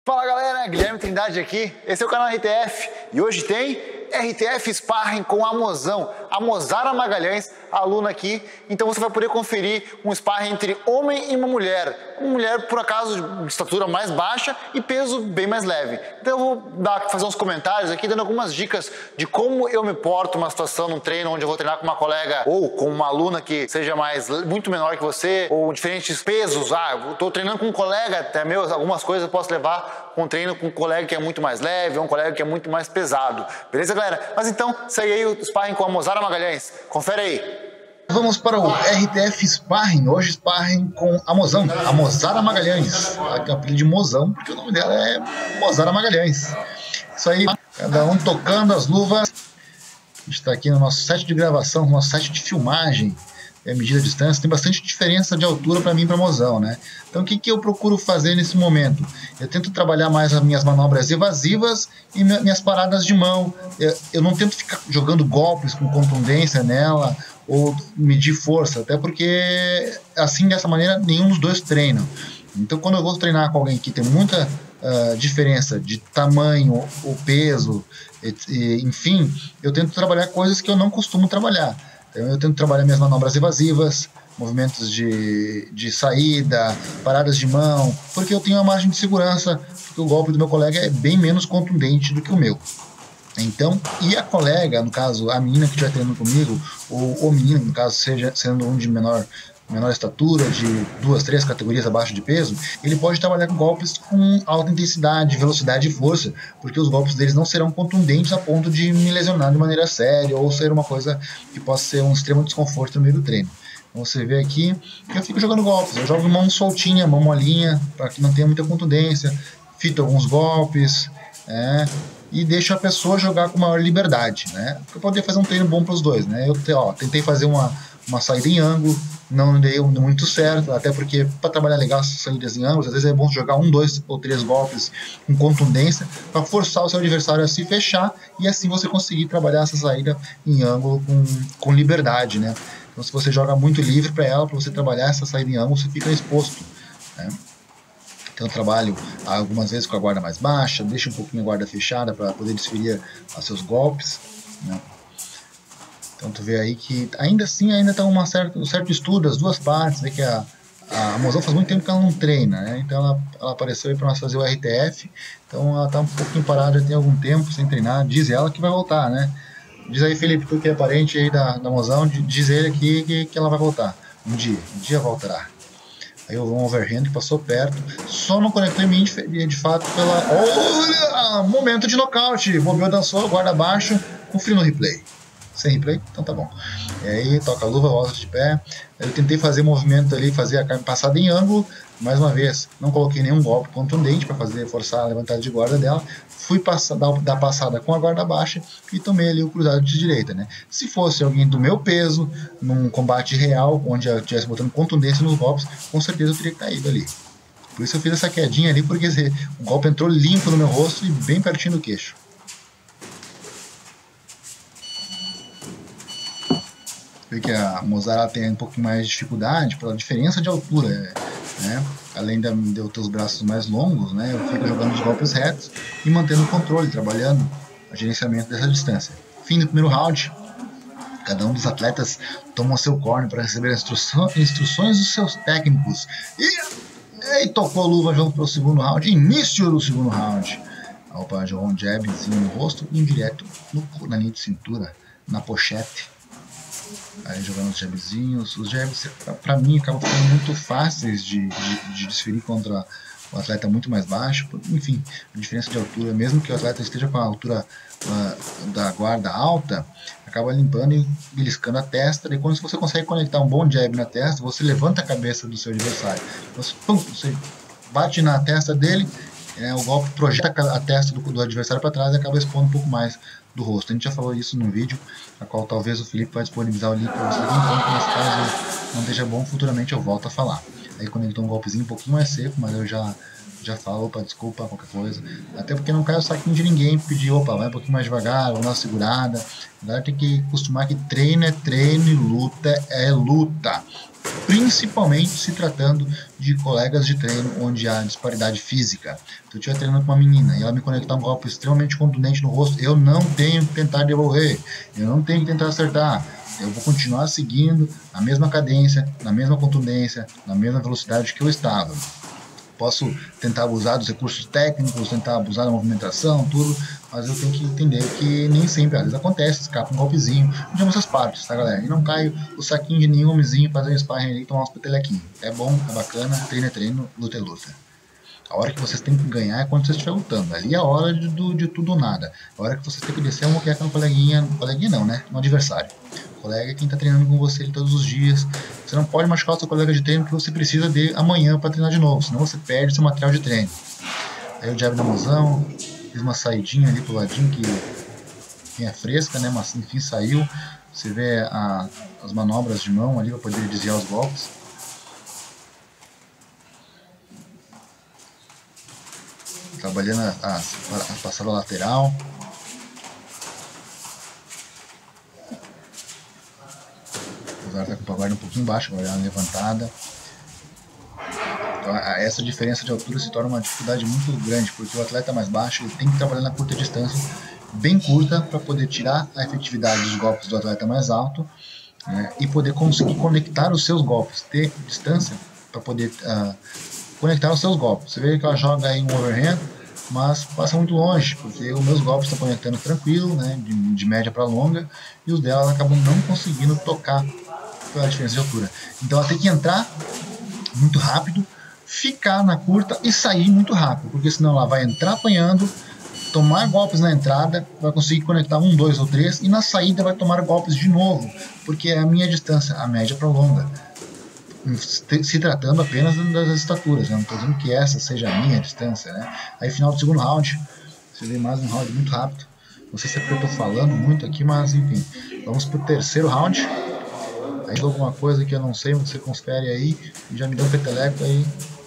Fala galera, Guilherme Trindade aqui, esse é o canal RTF e hoje tem RTF Sparring com a Mozão, a Mozara Magalhães, aluna aqui. Então você vai poder conferir um sparring entre homem e uma mulher por acaso de estatura mais baixa e peso bem mais leve. Então eu vou fazer uns comentários aqui dando algumas dicas de como eu me porto numa situação, num treino onde eu vou treinar com uma colega ou com uma aluna que seja muito menor que você, ou diferentes pesos. Eu estou treinando com um colega até meu, algumas coisas eu posso levar com um treino com um colega que é muito mais leve ou um colega que é muito mais pesado. Beleza, galera? Mas então, segue aí o sparring com a Mozara Magalhães. Confere aí. Vamos para o RTF Sparring, hoje Sparring com a Mozão, a Mozara Magalhães, aqui é o apelido de Mozão, porque o nome dela é Mozara Magalhães. Isso aí, cada um tocando as luvas. A gente está aqui no nosso set de gravação, no nosso set de filmagem, medida a distância, tem bastante diferença de altura para mim e para Mozão, né? Então o que eu procuro fazer nesse momento? Eu tento trabalhar mais as minhas manobras evasivas e minhas paradas de mão. Eu não tento ficar jogando golpes com contundência nela, ou medir força, até porque assim, dessa maneira, nenhum dos dois treinam. Então quando eu vou treinar com alguém que tem muita diferença de tamanho ou peso, enfim, eu tento trabalhar coisas que eu não costumo trabalhar. Então eu tento trabalhar minhas manobras evasivas, movimentos de saída, paradas de mão, porque eu tenho uma margem de segurança, porque o golpe do meu colega é bem menos contundente do que o meu. Então, e a colega, no caso, a menina que estiver treinando comigo, ou o menino, no caso, sendo um de menor estatura, de 2, 3 categorias abaixo de peso, ele pode trabalhar com golpes com alta intensidade, velocidade e força, porque os golpes deles não serão contundentes a ponto de me lesionar de maneira séria, ou ser uma coisa que possa ser um extremo desconforto no meio do treino. Então você vê aqui que eu fico jogando golpes, eu jogo mão soltinha, mão molinha, para que não tenha muita contundência, fito alguns golpes, e deixo a pessoa jogar com maior liberdade, né? Para poder fazer um treino bom para os dois, né? Eu tentei fazer uma saída em ângulo, não deu muito certo, até porque para trabalhar legal essas saídas em ângulos, às vezes é bom jogar 1, 2 ou 3 golpes com contundência para forçar o seu adversário a se fechar e assim você conseguir trabalhar essa saída em ângulo com liberdade, né? Então se você joga muito livre para ela, para você trabalhar essa saída em ângulo, você fica exposto, né? Então eu trabalho algumas vezes com a guarda mais baixa, deixo um pouquinho a guarda fechada para poder desferir os seus golpes, né? Então tu vê aí que ainda assim está um certo estudo, as duas partes, vê que a Mozão faz muito tempo que ela não treina, né? Então ela apareceu aí para nós fazer o RTF, então ela está um pouquinho parada, já tem algum tempo sem treinar, diz ela que vai voltar, né? Diz aí, Felipe, tu que é parente aí da Mozão, diz ele aqui que ela vai voltar, um dia voltará. Aí eu vou um overhand que passou perto, só não conectou em mim de fato pela... Olha! Momento de nocaute! Bobeou, dançou, guarda abaixo, confio no replay. Sem replay? Então tá bom. E aí toca a luva, volta de pé. Eu tentei fazer movimento ali, fazer a carne passada em ângulo. Mais uma vez, não coloquei nenhum golpe contundente para forçar a levantada de guarda dela. Fui dar passada com a guarda baixa e tomei ali o cruzado de direita, né? Se fosse alguém do meu peso, num combate real, onde eu estivesse botando contundência nos golpes, com certeza eu teria caído ali. Por isso eu fiz essa quedinha ali, porque o golpe entrou limpo no meu rosto e bem pertinho do queixo. Vê que a Mozara tem um pouquinho mais de dificuldade pela diferença de altura, né? Além de eu ter os braços mais longos, né? Eu fico jogando os golpes retos e mantendo o controle, trabalhando o gerenciamento dessa distância. Fim do primeiro round, cada um dos atletas toma o seu corner para receber instruções dos seus técnicos. E tocou a luva, vamos para o segundo round, início do segundo round. Opa, jogou um jabzinho no rosto, indireto na linha de cintura, na pochete. Aí jogando os jabzinhos, os jabs pra mim acabam ficando muito fáceis de desferir contra o atleta muito mais baixo, enfim, a diferença de altura, mesmo que o atleta esteja com a altura da guarda alta, acaba limpando e beliscando a testa, e quando você consegue conectar um bom jab na testa, você levanta a cabeça do seu adversário, você bate na testa dele, o golpe projeta a testa do adversário para trás e acaba expondo um pouco mais do rosto. A gente já falou isso no vídeo, a qual talvez o Felipe vai disponibilizar o link para vocês, então nesse caso não esteja bom, futuramente eu volto a falar. Aí conectou um golpezinho um pouquinho mais seco, mas eu já falo, opa, desculpa, qualquer coisa, até porque não cai o saquinho de ninguém pedir, opa, vai um pouquinho mais devagar, ou dar uma segurada. A galera tem que acostumar que treino é treino e luta é luta. principalmente se tratando de colegas de treino onde há disparidade física. Se eu estiver treinando com uma menina e ela me conectar um golpe extremamente contundente no rosto, eu não tenho que tentar devolver, eu não tenho que tentar acertar. Eu vou continuar seguindo a mesma cadência, na mesma contundência, na mesma velocidade que eu estava. Posso tentar abusar dos recursos técnicos, tentar abusar da movimentação, tudo, mas eu tenho que entender que nem sempre, às vezes acontece, escapa um golpezinho, de ambas as partes, tá, galera? E não caio o saquinho de nenhum homenzinho, fazer um sparring ali e tomar uns petelequinhos. É bom, é bacana, treino é treino, luta é luta. A hora que vocês têm que ganhar é quando vocês estiverem lutando. Ali é a hora de tudo ou nada. A hora que vocês têm que descer uma moqueca no coleguinha não, né? No adversário. O colega é quem está treinando com você ali todos os dias. Você não pode machucar o seu colega de treino que você precisa de amanhã para treinar de novo. Senão você perde seu material de treino. Aí o jab na mãozão. Fiz uma saidinha ali pro ladinho que é fresca, né? Mas enfim saiu. Você vê as manobras de mão ali para poder desviar os golpes. Trabalhando a passada lateral. Agora está com a guarda um pouquinho baixa, agora uma levantada. Então, essa diferença de altura se torna uma dificuldade muito grande, porque o atleta mais baixo ele tem que trabalhar na curta distância, bem curta, para poder tirar a efetividade dos golpes do atleta mais alto, né, e poder conseguir conectar os seus golpes, ter distância para poder conectar os seus golpes. Você vê que ela joga aí um overhand, mas passa muito longe, porque os meus golpes estão conectando tranquilo, né, de média para longa, e os dela acabam não conseguindo tocar pela diferença de altura. Então ela tem que entrar muito rápido, ficar na curta e sair muito rápido, porque senão ela vai entrar apanhando, tomar golpes na entrada, vai conseguir conectar 1, 2 ou 3, e na saída vai tomar golpes de novo, porque é a minha distância, a média para longa. Se tratando apenas das estaturas, né? Não estou dizendo que essa seja a minha distância, né? Aí final do segundo round, você vê mais um round muito rápido. Não sei se é porque eu estou falando muito aqui, mas enfim. Vamos para o terceiro round. Aí alguma coisa que eu não sei, você confere aí e já me deu um peteleco aí.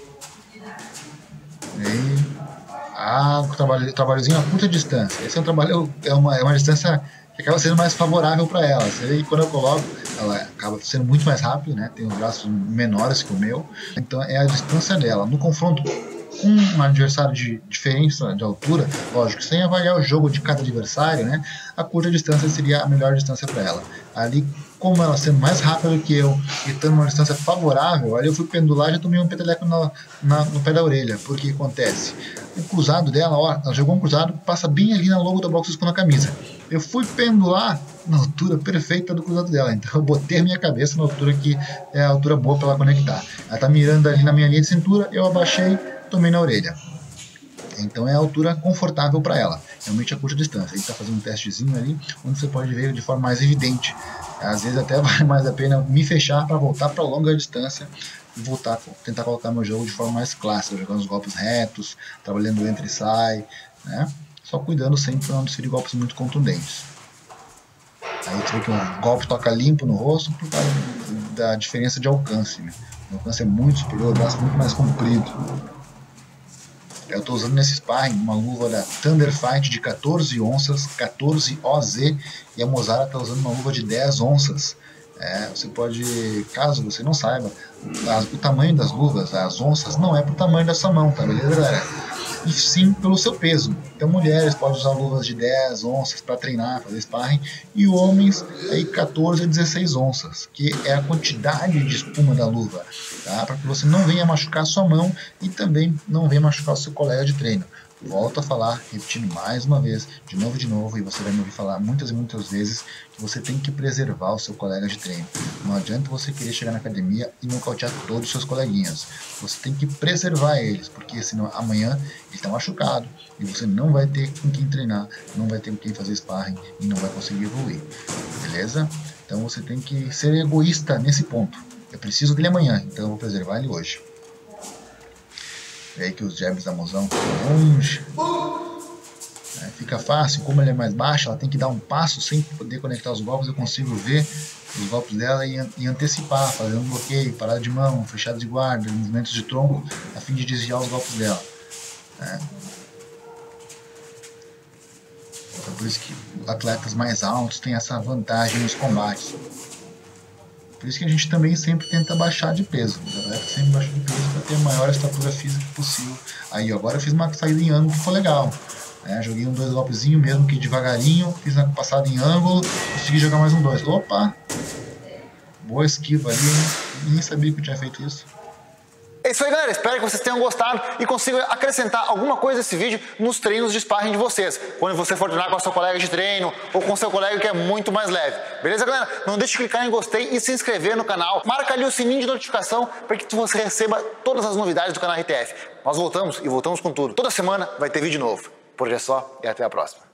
Trabalhozinho a curta distância. Esse é um trabalho, é uma distância que acaba sendo mais favorável para ela. Você vê que quando eu coloco, ela acaba sendo muito mais rápido, né? Tem os braços menores que o meu. Então é a distância dela. No confronto com um adversário de diferença de altura, lógico, sem avaliar o jogo de cada adversário, né? A curta distância seria a melhor distância para ela. Ali, como ela sendo mais rápida do que eu e estando numa distância favorável, ali eu fui pendular e já tomei um peteleco no pé da orelha. Porque que acontece? O cruzado dela, ó, ela jogou um cruzado que passa bem ali na logo da box na camisa. Eu fui pendular na altura perfeita do cruzado dela, então eu botei a minha cabeça na altura que é a altura boa para ela conectar. Ela tá mirando ali na minha linha de cintura, eu abaixei, tomei na orelha. Então é a altura confortável para ela, realmente a curta distância. Ele está fazendo um testezinho ali, onde você pode ver de forma mais evidente. Às vezes até vale mais a pena me fechar para voltar para longa distância e voltar, tentar colocar meu jogo de forma mais clássica, jogando os golpes retos, trabalhando entra e sai, né? Só cuidando sempre para não desferir golpes muito contundentes. Aí você vê que um golpe toca limpo no rosto por causa da diferença de alcance, né? O alcance é muito superior, o braço é muito mais comprido. Eu estou usando nesse sparring uma luva da Thunder Fight de 14 onças, 14 OZ, e a Mozara está usando uma luva de 10 onças. Você pode, caso você não saiba, o tamanho das luvas, as onças, não é pro tamanho da sua mão, tá beleza, galera? E sim pelo seu peso. Então mulheres podem usar luvas de 10 onças para treinar, fazer sparring, e homens aí 14 a 16 onças, que é a quantidade de espuma da luva, tá? Para que você não venha machucar a sua mão e também não venha machucar o seu colega de treino. Volto a falar, repetindo mais uma vez, de novo, e você vai me ouvir falar muitas e muitas vezes que você tem que preservar o seu colega de treino. Não adianta você querer chegar na academia e nocautear todos os seus coleguinhas. Você tem que preservar eles, porque senão amanhã ele está machucado e você não vai ter com quem treinar, não vai ter com quem fazer sparring e não vai conseguir evoluir. Beleza? Então você tem que ser egoísta nesse ponto. Eu preciso dele amanhã, então eu vou preservar ele hoje. E aí que os jabs da mozão ficam longe. Fica fácil, como ele é mais baixo, ela tem que dar um passo sem poder conectar os golpes. Eu consigo ver os golpes dela e antecipar, fazer um bloqueio, parada de mão, fechada de guarda, movimentos de tronco, a fim de desviar os golpes dela. Então, por isso que atletas mais altos têm essa vantagem nos combates. Por isso que a gente também sempre tenta baixar de peso. A galera sempre baixa de peso para ter a maior estatura física possível. Aí, ó, agora eu fiz uma saída em ângulo que ficou legal. Joguei um 2 golpezinho mesmo que devagarinho, fiz uma passada em ângulo, consegui jogar mais um 2. Opa! Boa esquiva ali, hein? Nem sabia que eu tinha feito isso. É isso aí, galera. Espero que vocês tenham gostado e consigam acrescentar alguma coisa desse vídeo nos treinos de sparring de vocês. Quando você for treinar com a sua colega de treino ou com seu colega que é muito mais leve. Beleza, galera? Não deixe de clicar em gostei e se inscrever no canal. Marca ali o sininho de notificação para que você receba todas as novidades do canal RTF. Nós voltamos e voltamos com tudo. Toda semana vai ter vídeo novo. Por hoje é só e até a próxima.